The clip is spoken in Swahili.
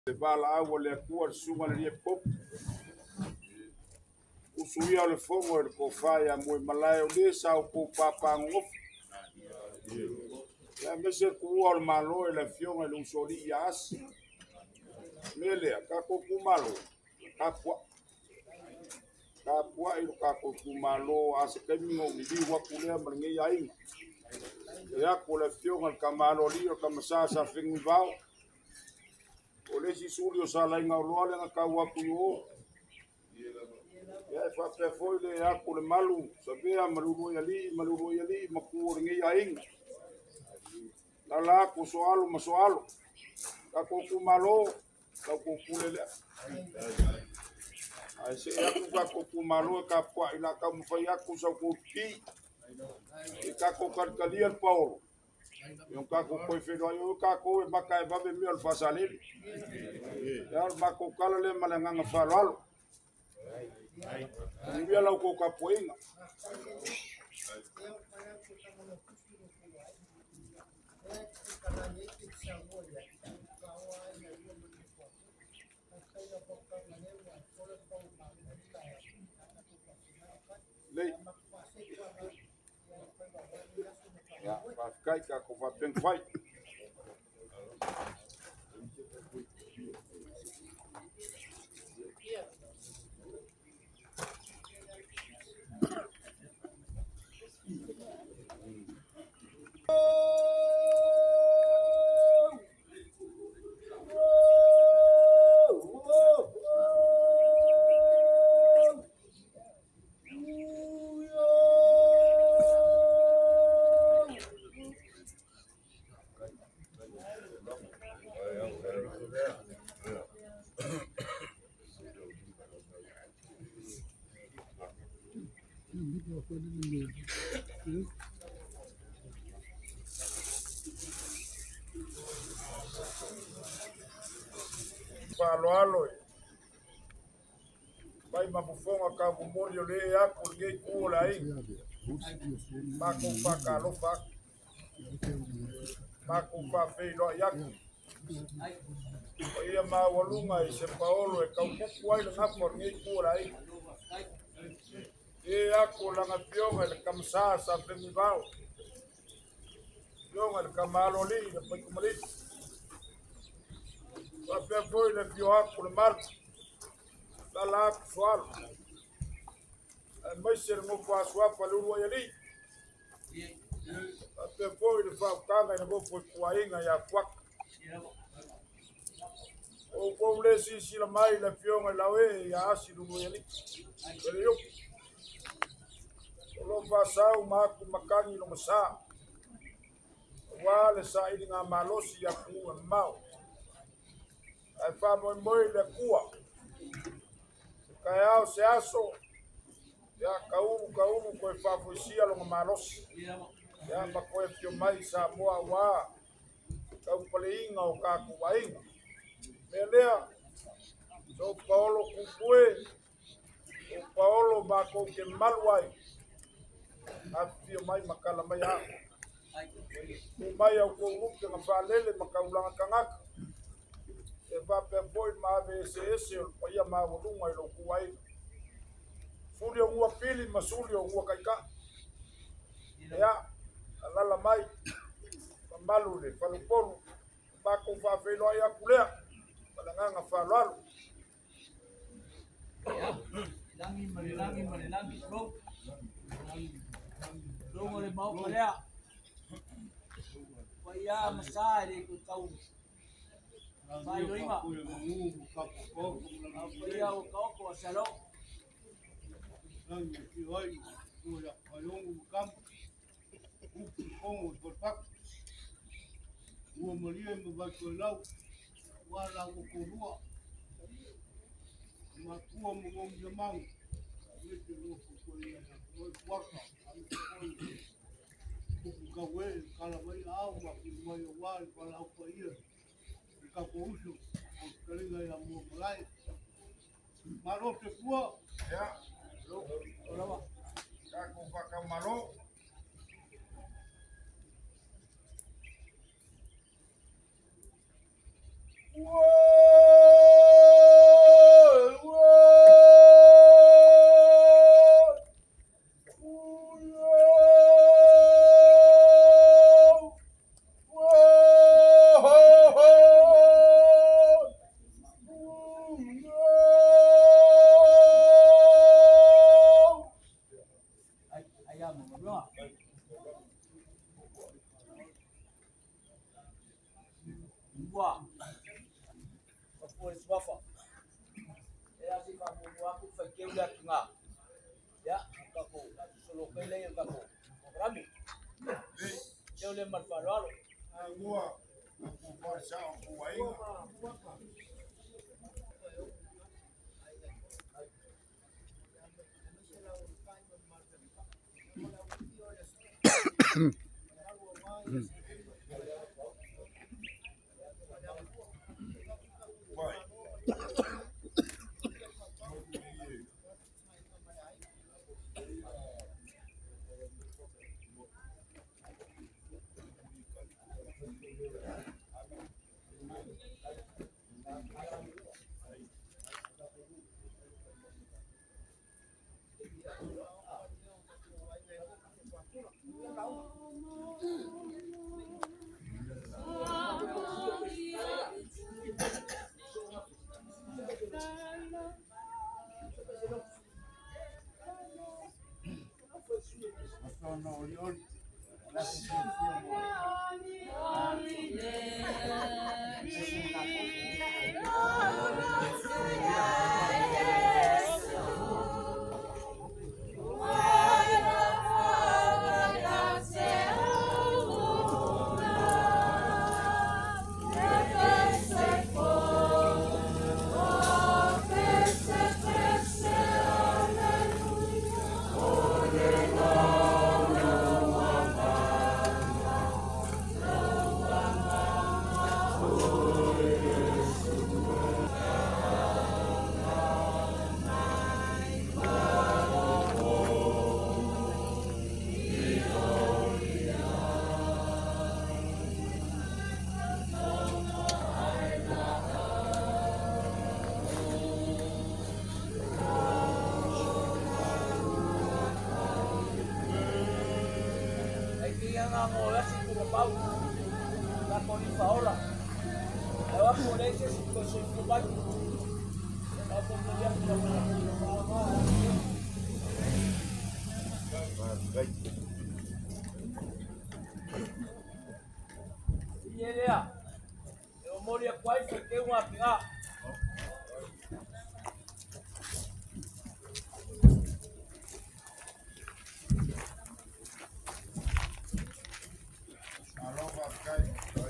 Le bala agua le acua suma le pop. Usuia le fongo le kofaya mo malai o le sa o ko papa ngof. Ya mese kuwa le malo e le fiona le usori yas. Mele ka ko kumalo. Kapwa. Kapwa i ka ko kumalo as kemi o di wa kule mringe yai. Ya ko le fiona le kamalo li o kamasasa fingi vao. O le si suri o sala inga o loa le nga ka wa kuyo. Ya fa pe foi le ya ko le malu sabea maluro ya li maku ringe yai. La ko soalo masoalo. Ka ko kumalo ka ko kulele. Ai se ya ku ka ko kumalo ka kwa ila ka mo fa ya ku sa ko ki. Ka ko karkalia el Paulo. Yung ka ko ko fe yo ka ko e baka e babe mi al fasale. Ya ba ko kala le malanga nga falalo. Ni bia la ko ka poinga. Lei. Ya, pa kai ka ko va pen fai. Alo. Vai mabufonga ka bumorio le ya ko nge ko la ai. Ma ko fa ka lo fa. Ma ko fa fe lo ya. Ia ma walunga i se Paolo e ka ku ai na ko nge ko la ai. E ya ko la nga pionga le kamsa sa pe mi vao. Pionga le kamalo li le pe kumali. Va pe foi le pio ko le mar. La soal. Mas ser mo fa swa pa lu ya li. Pe foi le fa kanga ne mo foi kuainga ya kwak. O poble si la mai la pionga la we ya asi lu ya li. Pero yo lo fa sa ma ku makani lo sa. Wa le sa i nga malosi ya ku mau. Ai fa mo le kua. Kaya se aso ya kaunu ko fa fusia lo malos ya ba ko e mai sa moa wa ka upaleinga o ka ku wainga melea so Paulo kukue o Paulo ba ko ke malwai a fio mai makala mai ha o mai au ko rupe nga fa lele makaulanga kangaka e va pe boy ma VSS o ia ma volunga i lo ku wainga Sulio ua pili ma sulio ua kaika. Ya, alala mai. Pamalu le falupolu. Bako fa felo ya kulea. Palanganga fa lalo. Manilangi, bro. Bro, ngole mau kalea. Paya masari ko kau. Mai loima. Paya o kau ko salo. Ya. Kako fa malo. Whoa! por swafa. Ya si kamu aku fakir dah tengah. Ya, kamu solo kele yang kamu. Rami. Dia boleh manfaat. Agua, kufarsa kuwainga. Alô, Vascaíno.